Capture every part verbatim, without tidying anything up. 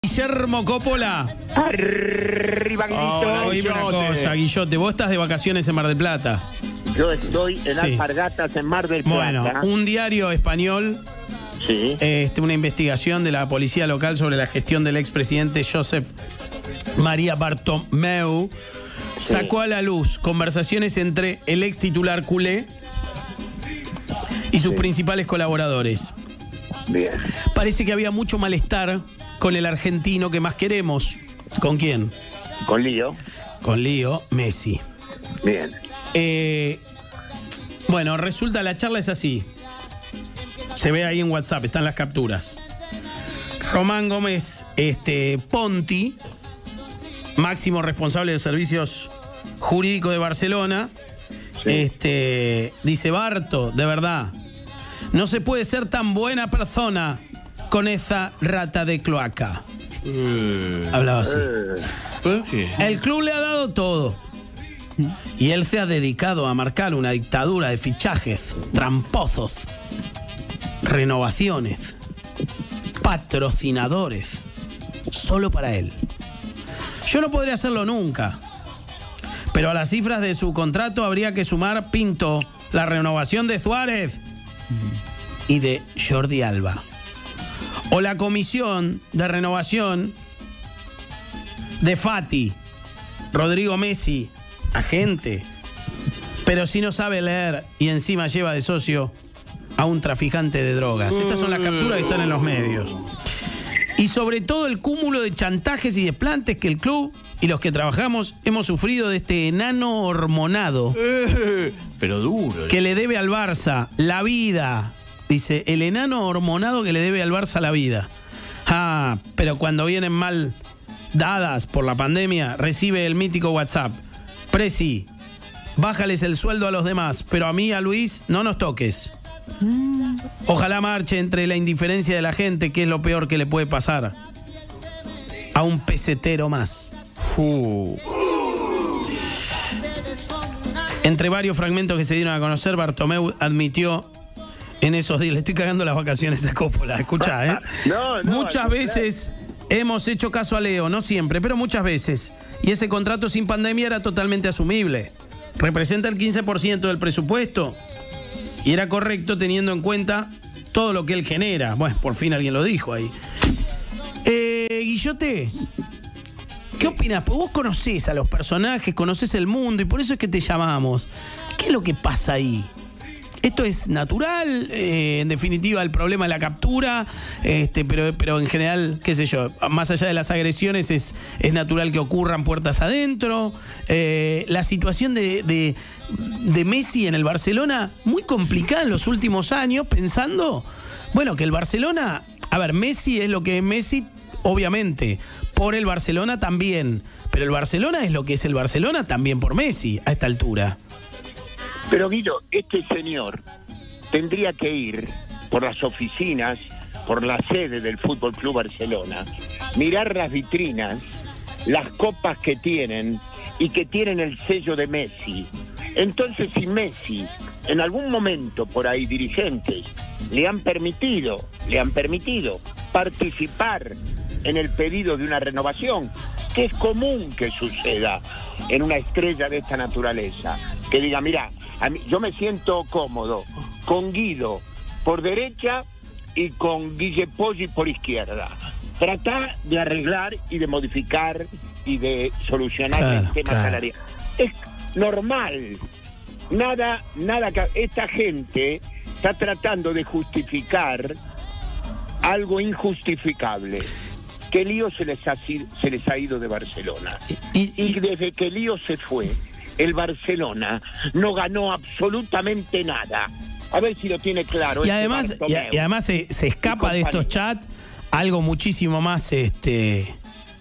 Guillermo Coppola. Arriba, Guillito. Oíme una cosa, Guillote, vos estás de vacaciones en Mar del Plata. Yo estoy en Sí. Alpargatas, en Mar del Plata. Bueno, un diario español, Sí. este, una investigación de la policía local sobre la gestión del expresidente Josep María Bartomeu, Sí. sacó a la luz conversaciones entre el ex titular culé y sus Sí. principales colaboradores. Bien. Parece que había mucho malestar con el argentino que más queremos. ¿Con quién? Con lío. Con Leo Messi. Bien. Eh, bueno, resulta, la charla es así. Se ve ahí en WhatsApp, están las capturas. Román Gómez este, Ponti, máximo responsable de los servicios jurídicos de Barcelona, Sí. este, dice: Barto, de verdad, no se puede ser tan buena persona con esa rata de cloaca. Eh, Hablaba así. Eh, ¿Por qué? El club le ha dado todo. Y él se ha dedicado a marcar una dictadura de fichajes, tramposos, renovaciones, patrocinadores, solo para él. Yo no podría hacerlo nunca. Pero a las cifras de su contrato habría que sumar, Pinto, la renovación de Suárez y de Jordi Alba. O la comisión de renovación de Fati, Rodrigo Messi, agente, pero si no sabe leer y encima lleva de socio a un traficante de drogas. Estas son las capturas que están en los medios. Y sobre todo el cúmulo de chantajes y desplantes que el club y los que trabajamos hemos sufrido de este enano hormonado Eh, pero duro. que le debe al Barça la vida. Dice, el enano hormonado que le debe al Barça la vida. Ah, pero cuando vienen mal dadas por la pandemia, recibe el mítico WhatsApp: Presi, bájales el sueldo a los demás, pero a mí, a Luis, no nos toques. Ojalá marche entre la indiferencia de la gente, que es lo peor que le puede pasar a un pesetero más. Fu. Entre varios fragmentos que se dieron a conocer, Bartomeu admitió en esos días, le estoy cagando las vacaciones a Coppola, escuchá, ¿eh? No, no, muchas no, veces hemos hecho caso a Leo, no siempre, pero muchas veces. Y ese contrato sin pandemia era totalmente asumible. Representa el quince por ciento del presupuesto y era correcto teniendo en cuenta todo lo que él genera. Bueno, por fin alguien lo dijo ahí. Eh, Guillote, ¿qué opinas? Pues vos conocés a los personajes, conocés el mundo y por eso es que te llamamos. ¿Qué es lo que pasa ahí? ¿Esto es natural? Eh, en definitiva, el problema de la captura, este, pero, pero en general, qué sé yo, más allá de las agresiones, es, es natural que ocurran puertas adentro. Eh, la situación de, de, de Messi en el Barcelona, muy complicada en los últimos años, pensando, bueno, que el Barcelona, a ver, Messi es lo que es Messi, obviamente, por el Barcelona también, pero el Barcelona es lo que es el Barcelona también por Messi a esta altura. Pero Guido, este señor tendría que ir por las oficinas, por la sede del Fútbol Club Barcelona, mirar las vitrinas, las copas que tienen y que tienen el sello de Messi. Entonces, si Messi, en algún momento por ahí dirigentes le han permitido, le han permitido participar en el pedido de una renovación, que es común que suceda en una estrella de esta naturaleza, que diga, mira, a mí, yo me siento cómodo con Guido por derecha y con Guille Poggi por izquierda. Trata de arreglar y de modificar y de solucionar Claro, el tema claro. salarial. Es normal. Nada, nada, esta gente está tratando de justificar algo injustificable. Que Lío se les ha, se les ha ido de Barcelona. Y, Y y, desde que Lío se fue, el Barcelona no ganó absolutamente nada. A ver si lo tiene claro. y este además, y, Bartomeu. y además se, se escapa de estos chats algo muchísimo más, este,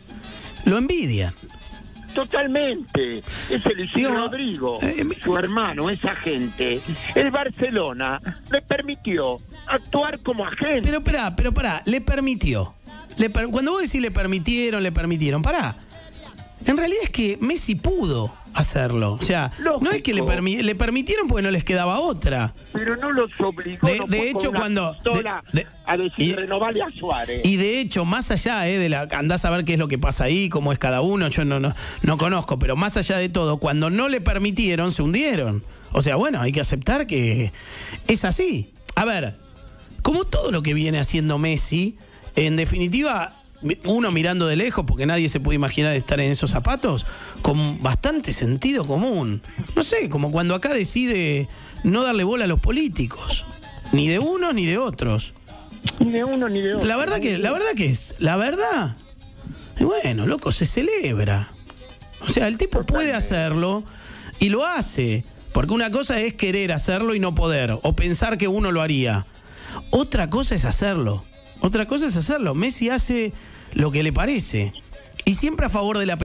lo envidian. Totalmente. Es el Isidro Digo, Rodrigo, eh, su hermano, esa gente. El Barcelona le permitió actuar como agente. Pero pará, pero pará, le permitió. Le per- Cuando vos decís le permitieron, le permitieron, pará. En realidad es que Messi pudo hacerlo. O sea, Lógico. no es que le, permi le permitieron porque no les quedaba otra. Pero no los obligó. De, no de fue hecho, con una cuando... pistola de- de- a decir, y- renovale a Suárez. Y de hecho, más allá eh, de la... Andás a ver qué es lo que pasa ahí, cómo es cada uno, yo no, no, no conozco, pero más allá de todo, cuando no le permitieron, se hundieron. O sea, bueno, hay que aceptar que es así. A ver, como todo lo que viene haciendo Messi, en definitiva, uno mirando de lejos, porque nadie se puede imaginar estar en esos zapatos, con bastante sentido común. No sé, como cuando acá decide no darle bola a los políticos, ni de unos ni de otros. Ni de uno ni de otro. La verdad que, la verdad que es, la verdad, y bueno, loco, se celebra. O sea, el tipo puede hacerlo y lo hace. Porque una cosa es querer hacerlo y no poder, o pensar que uno lo haría. Otra cosa es hacerlo. Otra cosa es hacerlo. Messi hace lo que le parece. Y siempre a favor de la